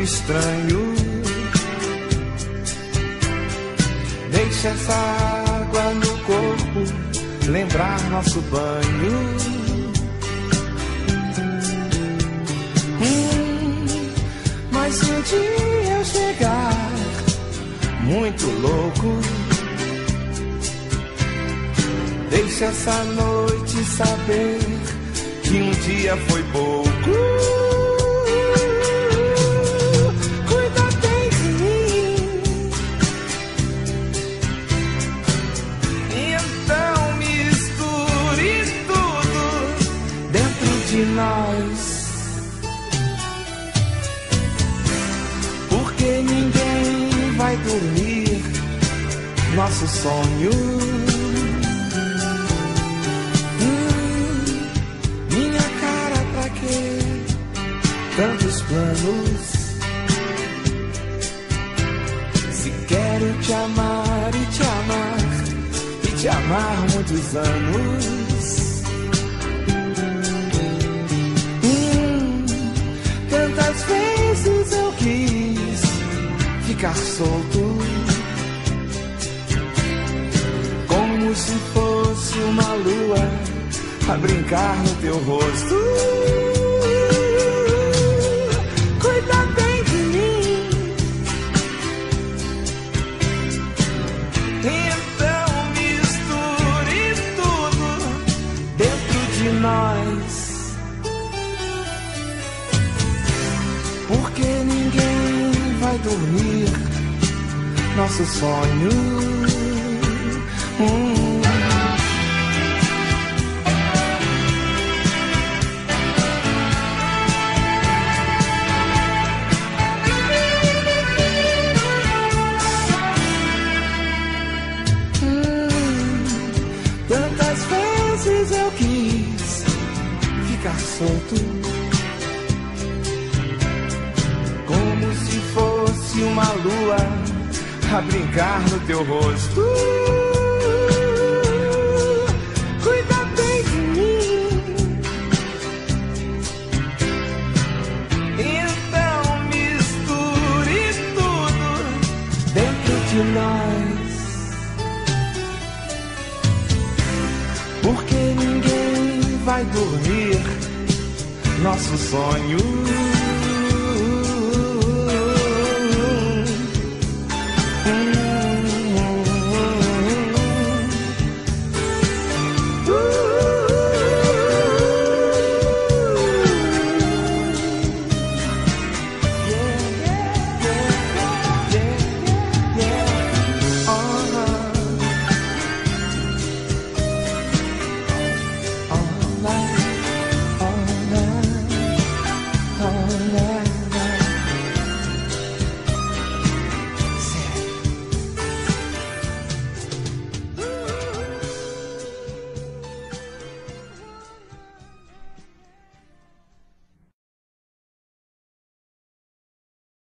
estranho. Deixa essa água no corpo lembrar nosso banho. Mas se um dia eu chegar muito louco, deixa essa noite saber que um dia foi pouco. Cuida bem de mim, então misture tudo dentro de nós, porque ninguém vai dormir nosso sonho. Tantos planos, se quero te amar e te amar e te amar muitos anos. Tantas vezes eu quis ficar solto, como se fosse uma lua a brincar no teu rosto. Cuida bem de mim, então misture tudo dentro de nós, porque ninguém vai dormir nosso sonho. Tantas vezes eu quis ficar solto, como se fosse uma lua a brincar no teu rosto. Cuida bem de mim, então misture tudo dentro de nós, porque ninguém vai dormir nosso sonho.